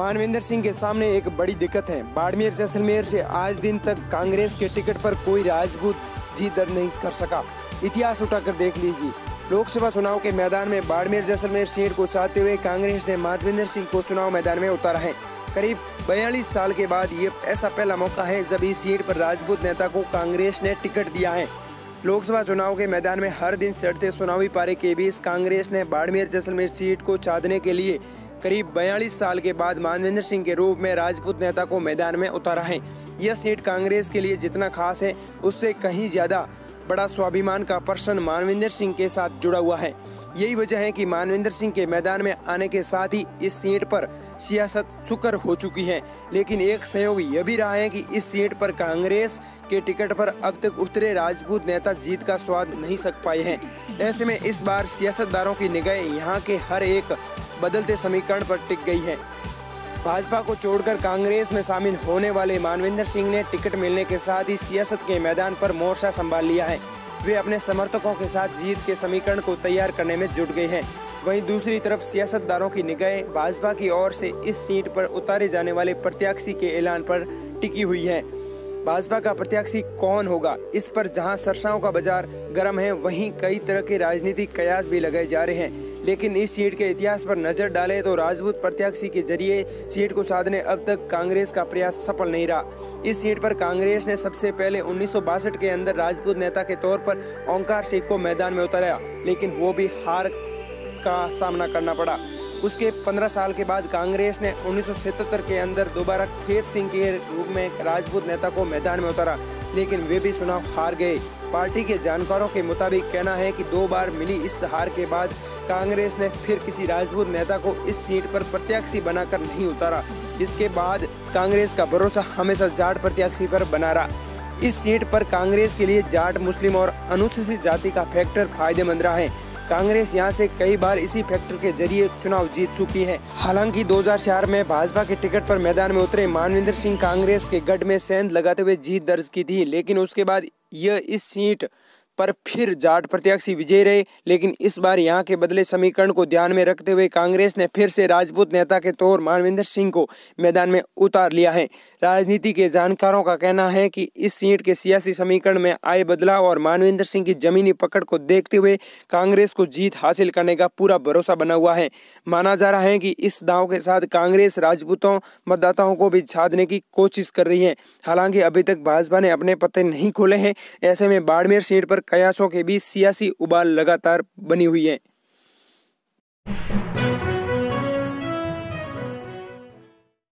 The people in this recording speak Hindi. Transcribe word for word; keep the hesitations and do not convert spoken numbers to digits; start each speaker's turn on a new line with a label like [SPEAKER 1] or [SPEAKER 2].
[SPEAKER 1] मानवेंद्र सिंह के सामने एक बड़ी दिक्कत है। बाड़मेर जैसलमेर से आज दिन तक कांग्रेस के टिकट पर कोई राजपूत जीत दर्ज नहीं कर सका। इतिहास उठाकर देख लीजिए। लोकसभा चुनाव के मैदान में बाड़मेर जैसलमेर सीट को चाहते हुए कांग्रेस ने मानवेंद्र सिंह को चुनाव मैदान में उतारा है। करीब बयालीस साल के बाद ये ऐसा पहला मौका है जब इस सीट पर राजपूत नेता को कांग्रेस ने टिकट दिया है। लोकसभा चुनाव के मैदान में हर दिन चढ़ते चुनावी पारे के बीच कांग्रेस ने बाड़मेर जैसलमेर सीट को चाहने के लिए करीब बयालीस साल के बाद मानवेंद्र सिंह के रूप में राजपूत नेता को मैदान में उतारा है। यह सीट कांग्रेस के लिए जितना खास है उससे कहीं ज्यादा बड़ा स्वाभिमान का प्रश्न मानवेंद्र सिंह के साथ जुड़ा हुआ है। यही वजह है कि मानवेंद्र सिंह के मैदान में आने के साथ ही इस सीट पर सियासत सुकर हो चुकी है। लेकिन एक संयोग यह भी रहा है कि इस सीट पर कांग्रेस के टिकट पर अब तक उतरे राजपूत नेता जीत का स्वाद नहीं सक पाए हैं। ऐसे में इस बार सियासतदारों की निगाहें यहाँ के हर एक बदलते समीकरण पर टिक गई है। भाजपा को छोड़कर कांग्रेस में शामिल होने वाले मानवेंद्र सिंह ने टिकट मिलने के साथ ही सियासत के मैदान पर मोर्चा संभाल लिया है। वे अपने समर्थकों के साथ जीत के समीकरण को तैयार करने में जुट गए हैं। वहीं दूसरी तरफ सियासतदारों की निगाहें भाजपा की ओर से इस सीट पर उतारे जाने वाले प्रत्याशी के ऐलान पर टिकी हुई है। भाजपा का प्रत्याशी कौन होगा, इस पर जहां चर्चाओं का बाजार गर्म है, वहीं कई तरह के राजनीतिक कयास भी लगाए जा रहे हैं। लेकिन इस सीट के इतिहास पर नजर डालें तो राजपूत प्रत्याशी के जरिए सीट को साधने अब तक कांग्रेस का प्रयास सफल नहीं रहा। इस सीट पर कांग्रेस ने सबसे पहले उन्नीस सौ बासठ के अंदर राजपूत नेता के तौर पर ओंकार सिंह को मैदान में उतारा, लेकिन वो भी हार का सामना करना पड़ा। उसके पंद्रह साल के बाद कांग्रेस ने उन्नीस सौ सतहत्तर के अंदर दोबारा खेत सिंह के रूप में राजपूत नेता को मैदान में उतारा, लेकिन वे भी चुनाव हार गए। पार्टी के जानकारों के मुताबिक कहना है कि दो बार मिली इस हार के बाद कांग्रेस ने फिर किसी राजपूत नेता को इस सीट पर प्रत्याशी बनाकर नहीं उतारा। इसके बाद कांग्रेस का भरोसा हमेशा जाट प्रत्याशी पर बना रहा। इस सीट पर कांग्रेस के लिए जाट, मुस्लिम और अनुसूचित जाति का फैक्टर फायदेमंद रहा है। कांग्रेस यहां से कई बार इसी फैक्टर के जरिए चुनाव जीत चुकी है। हालांकि दो हज़ार चार में भाजपा के टिकट पर मैदान में उतरे मानवेंद्र सिंह कांग्रेस के गढ़ में सेंध लगाते हुए जीत दर्ज की थी, लेकिन उसके बाद यह इस सीट पर फिर जाट प्रत्याशी विजयी रहे। लेकिन इस बार यहां के बदले समीकरण को ध्यान में रखते हुए कांग्रेस ने फिर से राजपूत नेता के तौर मानवेंद्र सिंह को मैदान में उतार लिया है। राजनीति के जानकारों का कहना है कि इस सीट के सियासी समीकरण में आए बदलाव और मानवेंद्र सिंह की जमीनी पकड़ को देखते हुए कांग्रेस को जीत हासिल करने का पूरा भरोसा बना हुआ है। माना जा रहा है कि इस दांव के साथ कांग्रेस राजपूतों मतदाताओं को भी छादने की कोशिश कर रही है। हालांकि अभी तक भाजपा ने अपने पत्ते नहीं खोले हैं। ऐसे में बाड़मेर सीट पर कयासों के बीच सियासी उबाल लगातार बनी हुई है।